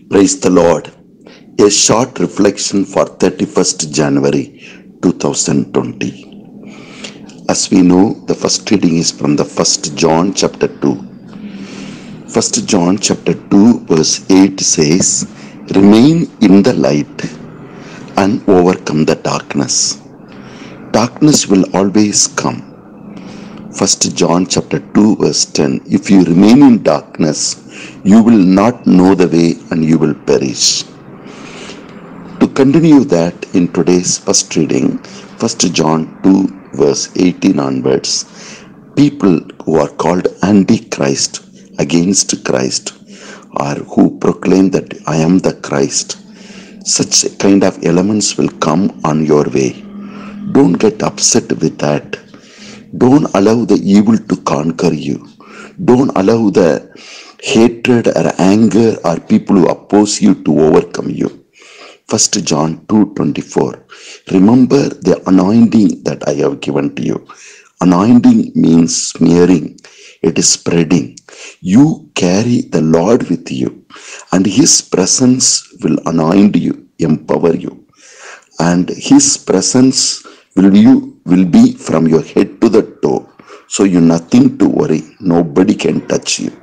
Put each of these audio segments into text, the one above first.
Praise the Lord. A short reflection for 31st January 2020. As we know, the first reading is from the 1st John chapter 2. 1st John chapter 2 verse 8 says, "Remain in the light and overcome the darkness." Darkness will always come. 1st John chapter 2 verse 10, "If you remain in darkness, you will not know the way and you will perish." To continue that, in today's first reading, 1st John 2 verse 18 onwards, people who are called Antichrist, against Christ, or who proclaim that I am the Christ, such kind of elements will come on your way. Don't get upset with that. Don't allow the evil to conquer you. Don't allow the hatred or anger or people who oppose you to overcome you. 1st John 2:24. Remember the anointing that I have given to you. Anointing means smearing. It is spreading. You carry the Lord with you, and His presence will anoint you, empower you. And His presence will be from your head to the toe. So you nothing to worry. Nobody can touch you.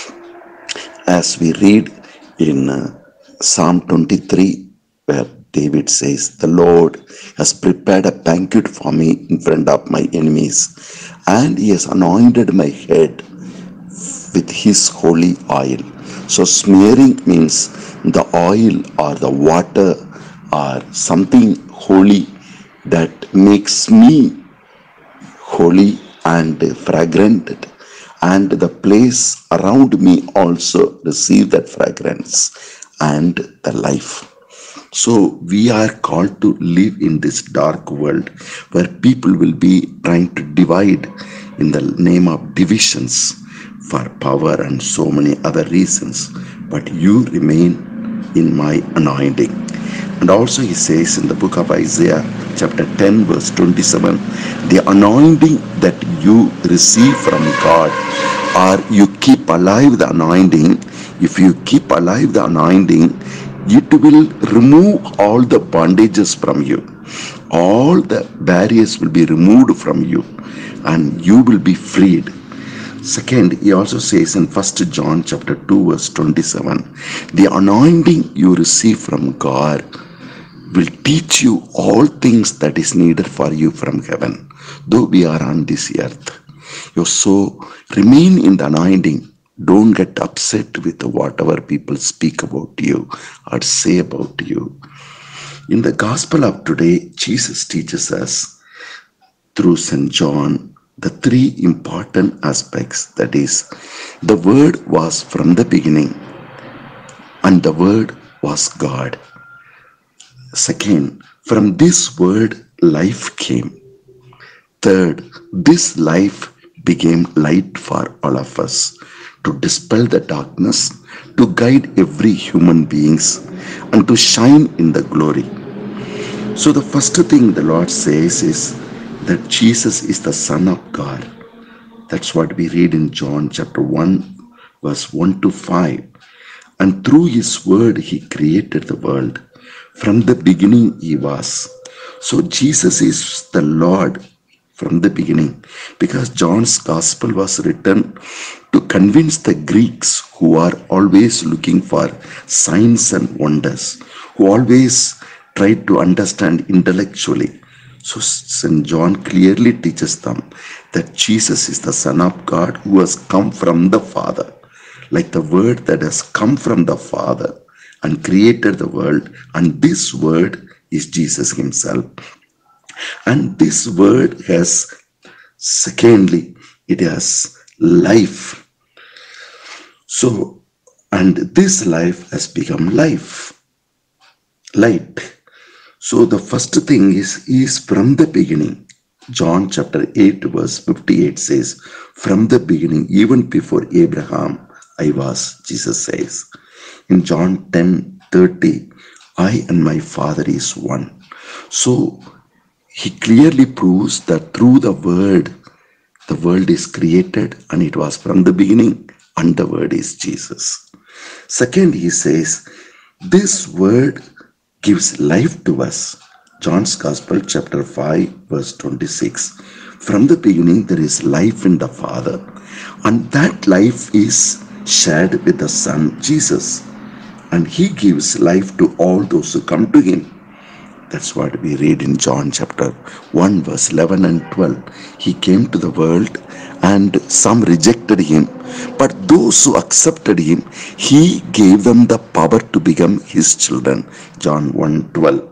As we read in Psalm 23, where David says, "The Lord has prepared a banquet for me in front of my enemies, and He has anointed my head with His holy oil." So smearing means the oil or the water or something holy that makes me holy and fragrant, and the place around me also receive that fragrance and the life. So we are called to live in this dark world where people will be trying to divide in the name of divisions for power and so many other reasons, but you remain in my anointing. And also he says in the book of Isaiah chapter 10 verse 27, the anointing that you receive from God, or you keep alive the anointing, if you keep alive the anointing, it will remove all the bondages from you. All the barriers will be removed from you and you will be freed. Second, he also says in 1st John chapter 2 verse 27, the anointing you receive from God will teach you all things that is needed for you from heaven, though we are on this earth. So remain in the anointing. Don't get upset with whatever people speak about you or say about you. In the gospel of today, Jesus teaches us through St. John the three important aspects. That is, the Word was from the beginning, and the Word was God. Second, from this Word life came. Third, this life became light for all of us, to dispel the darkness, to guide every human beings, and to shine in the glory. So the first thing the Lord says is that Jesus is the Son of God. That's what we read in John chapter 1 verse 1 to 5. And through His Word He created the world. From the beginning He was. So Jesus is the Lord from the beginning, because John's gospel was written to convince the Greeks who are always looking for signs and wonders, who always try to understand intellectually. So St. John clearly teaches them that Jesus is the Son of God who has come from the Father, like the Word that has come from the Father and created the world, and this Word is Jesus Himself. And this Word has, secondly, it has life. So, and this life has become light. So the first thing is from the beginning. John chapter 8 verse 58 says, from the beginning, even before Abraham, I was, Jesus says. In John 10:30, I and my Father is one. So He clearly proves that through the Word is created, and it was from the beginning, and the Word is Jesus. Second, he says This word gives life to us. John's Gospel, chapter 5, verse 26. From the beginning, there is life in the Father, and that life is shared with the Son, Jesus. And He gives life to all those who come to Him. That's what we read in John chapter 1, verse 11 and 12. He came to the world and some rejected Him, but those who accepted Him, He gave them the power to become His children. John 1:12.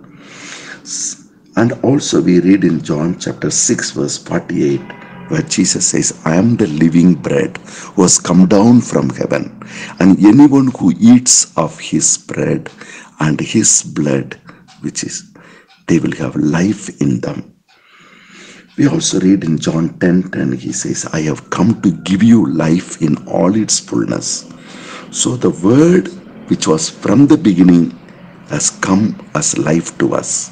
And also we read in John chapter 6, verse 48, where Jesus says, I am the living bread who has come down from heaven, and anyone who eats of His bread and His blood, which is, they will have life in them. We also read in John 10:10, He says, I have come to give you life in all its fullness. So the word which was from the beginning has come as life to us.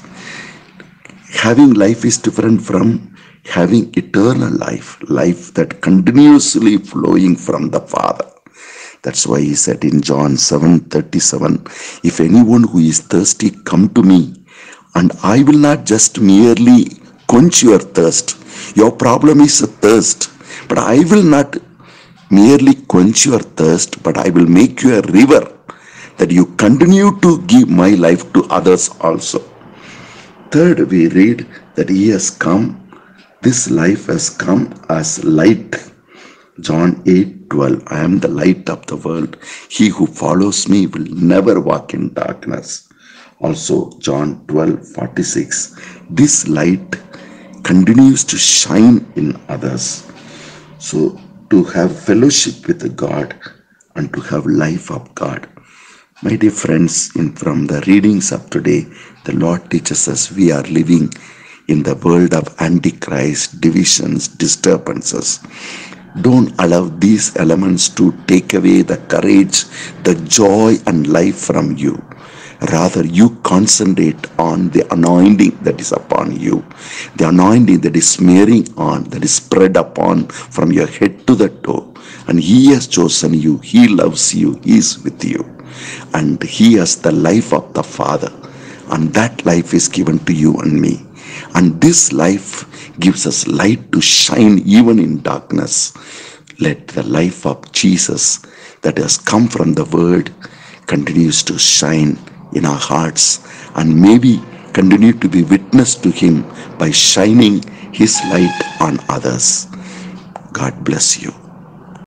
Having life is different from having eternal life, life that continuously flowing from the Father. That's why He said in John 7:37, if anyone who is thirsty come to me, and I will not just merely quench your thirst. Your problem is a thirst, but I will not merely quench your thirst, but I will make you a river that you continue to give my life to others also. Third, we read that He has come, this life has come as light. John 8:12, I am the light of the world. He who follows me will never walk in darkness. Also, John 12:46, this light continues to shine in others. So, to have fellowship with God and to have life of God. My dear friends, from the readings of today, the Lord teaches us we are living in the world of antichrist, divisions, disturbances. Don't allow these elements to take away the courage, the joy and life from you. Rather, you concentrate on the anointing that is upon you, the anointing that is smearing on, that is spread upon from your head to the toe. And He has chosen you, He loves you, He is with you. And He has the life of the Father, and that life is given to you and me. And this life gives us light to shine even in darkness. Let the life of Jesus that has come from the Word continues to shine in our hearts, and maybe continue to be witness to Him by shining His light on others. God bless you.